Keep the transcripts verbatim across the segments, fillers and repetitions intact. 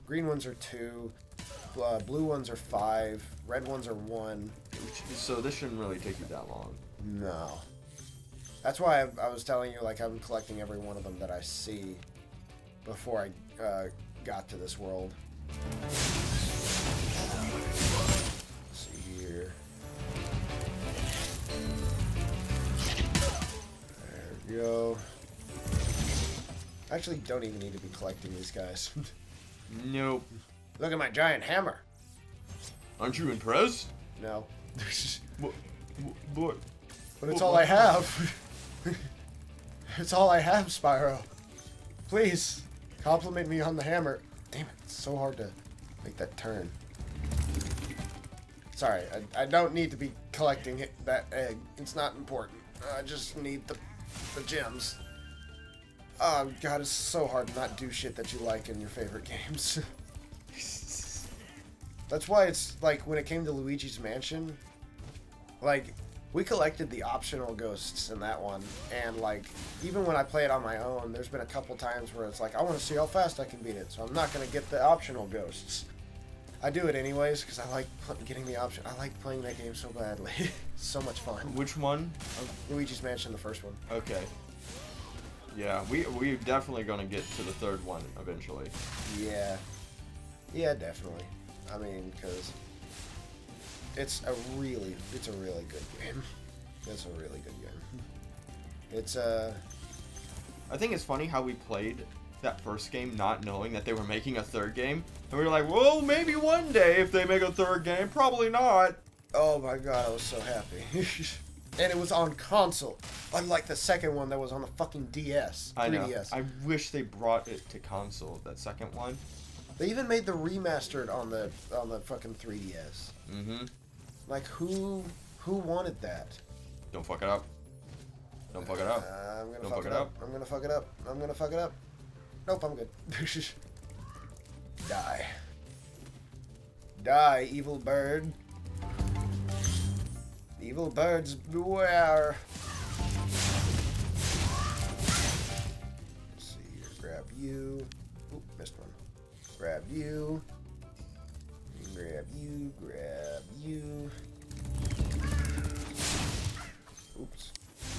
green ones are two, uh, blue ones are five, red ones are one. So this shouldn't really take you that long. No. That's why I, I was telling you, like, I'm collecting every one of them that I see before I uh, got to this world. Let's see here. There we go. I actually don't even need to be collecting these guys. Nope. Look at my giant hammer. Aren't you impressed? No. What? What? But it's What- all I have. It's all I have, Spyro. Please, compliment me on the hammer. Damn it, it's so hard to make that turn. Sorry, I, I don't need to be collecting it, that egg. It's not important. I just need the, the gems. Oh, God, it's so hard to not do shit that you like in your favorite games. That's why it's, like, when it came to Luigi's Mansion, like, we collected the optional ghosts in that one, and, like, even when I play it on my own, there's been a couple times where it's like, I want to see how fast I can beat it, so I'm not going to get the optional ghosts. I do it anyways, because I like getting the option. I like playing that game so badly. It's so much fun. Which one? Luigi's Mansion, the first one. Okay. Yeah, we we're definitely gonna get to the third one eventually. Yeah. Yeah, definitely. I mean, because it's a really, it's a really good game. It's a really good game. It's, uh... I think it's funny how we played that first game not knowing that they were making a third game. And we were like, well, maybe one day if they make a third game. Probably not. Oh my god, I was so happy. And it was on console. Unlike the second one that was on the fucking D S. I know. three D S. I wish they brought it to console, that second one. They even made the remastered on the on the fucking three D S. Mm-hmm. Like, who who wanted that? Don't fuck it up. Don't fuck it up. Uh, I'm gonna Don't fuck, fuck it it up. up. I'm gonna fuck it up. I'm gonna fuck it up. Nope, I'm good. Die. Die, evil bird. Evil birds beware. Let's see here. Grab you. Oop, missed one. Grab you. Grab you. Grab you. Oops.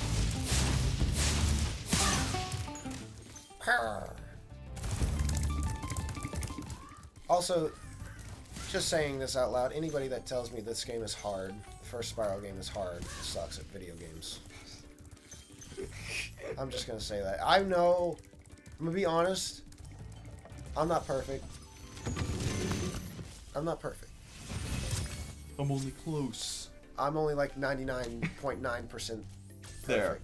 Also, just saying this out loud, anybody that tells me this game is hard, the first Spyro game is hard, sucks at video games. I'm just gonna say that. I know, I'm gonna be honest, I'm not perfect. I'm not perfect. I'm only close. I'm only like ninety-nine point nine percent There.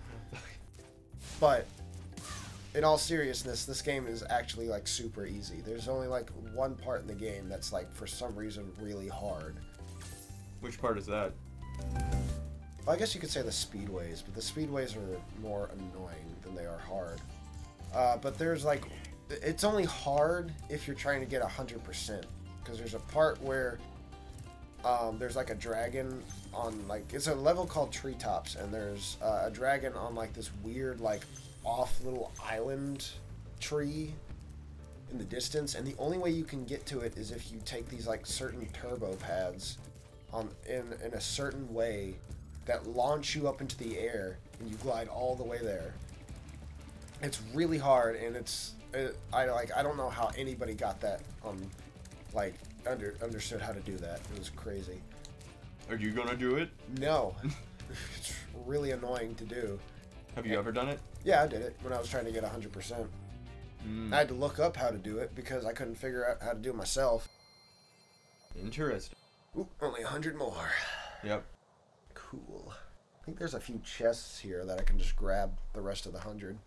But in all seriousness, this game is actually like super easy. There's only like one part in the game that's like for some reason really hard. Which part is that? Well, I guess you could say the speedways, but the speedways are more annoying than they are hard. Uh, but there's like, it's only hard if you're trying to get one hundred percent. Because there's a part where um, there's like a dragon on like, it's a level called Treetops, and there's uh, a dragon on like this weird like off little island tree in the distance, and the only way you can get to it is if you take these like certain turbo pads on in, in a certain way that launch you up into the air, and you glide all the way there. It's really hard, and it's it, I like I don't know how anybody got that on like under understood how to do that. It was crazy. Are you gonna do it? No. It's really annoying to do. Have you ever done it? Yeah, I did it when I was trying to get one hundred percent. Mm. I had to look up how to do it because I couldn't figure out how to do it myself. Interesting. Ooh, only one hundred more. Yep. Cool. I think there's a few chests here that I can just grab the rest of the one hundred.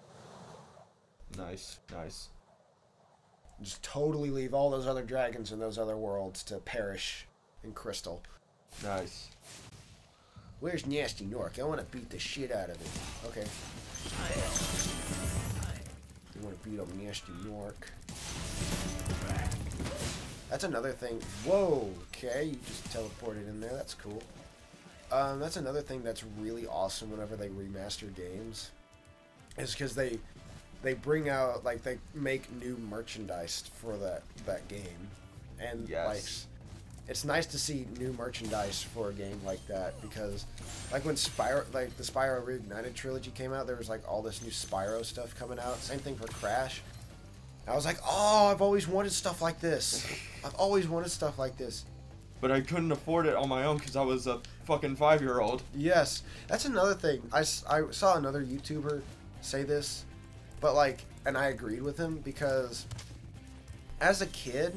Nice. Nice. Just totally leave all those other dragons in those other worlds to perish in Crystal. Nice. Where's Nasty Nork? I want to beat the shit out of it. Okay. You want to beat up Nasty Nork. That's another thing. Whoa, okay, you just teleported in there. That's cool. Um, that's another thing that's really awesome whenever they remaster games. Is because they they bring out like they make new merchandise for that that game, and Yes. like it's nice to see new merchandise for a game like that because like when Spyro like the Spyro Reignited trilogy came out, there was like all this new Spyro stuff coming out. Same thing for Crash. I was like, oh, I've always wanted stuff like this. I've always wanted stuff like this. But I couldn't afford it on my own because I was a fucking five-year-old. Yes, that's another thing. I, s- I saw another YouTuber say this, but like, and I agreed with him because as a kid,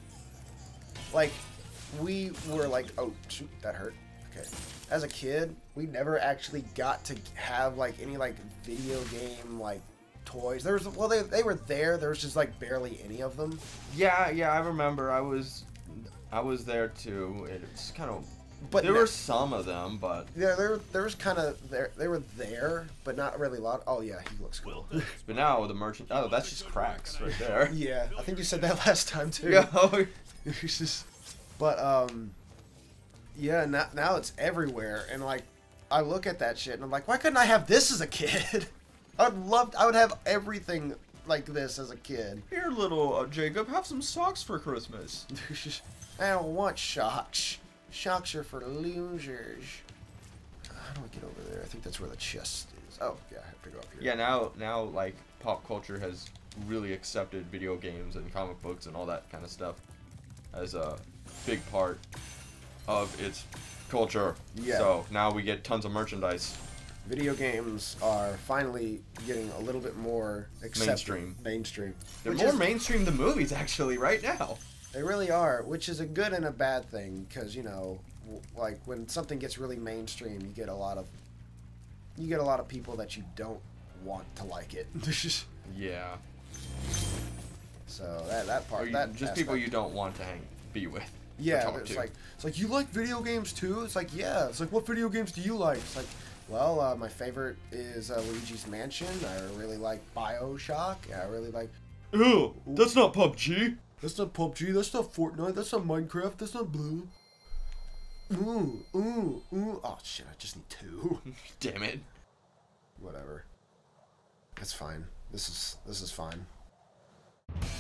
like, we were like, oh, shoot, that hurt. Okay. As a kid, we never actually got to have like any like video game like toys. There was, well, they, they were there. There was just like barely any of them. Yeah, yeah, I remember. I was, I was there too. It's kind of, But there no- were some of them, but Yeah, there, there was kind of there. They were there, but not really a lot. Oh yeah, he looks cool. but now the merchant. Oh, that's just cracks right there. Yeah, I think you said that last time too. Yeah. It's just- but um, yeah. Now, now it's everywhere, and like, I look at that shit, and I'm like, why couldn't I have this as a kid? I'd love. I would have everything like this as a kid. Here, little uh, Jacob, have some socks for Christmas. I don't want shocks. Shocks are for losers. How do I get over there? I think that's where the chest is. Oh yeah, I have to go up here. Yeah, now, now, like, pop culture has really accepted video games and comic books and all that kind of stuff as a big part of its culture. Yeah. So now we get tons of merchandise. Video games are finally getting a little bit more accepted. Mainstream. Mainstream. They're Which more is- mainstream than movies, actually, right now. They really are, which is a good and a bad thing, because you know, w- like when something gets really mainstream, you get a lot of, you get a lot of people that you don't want to like it. Yeah. So that that part, Or you, that just people aspect- you don't want to hang, be with. or Yeah, talk it's to. like it's like you like video games too. It's like yeah, it's like what video games do you like? It's like well, uh, my favorite is uh, Luigi's Mansion. I really like BioShock. I really like. Ew, that's not P U B G. That's not P U B G. That's not Fortnite. That's not Minecraft. That's not Blue. Ooh, ooh, ooh. Oh shit! I just need two. Damn it. Whatever. It's fine. This is this is fine.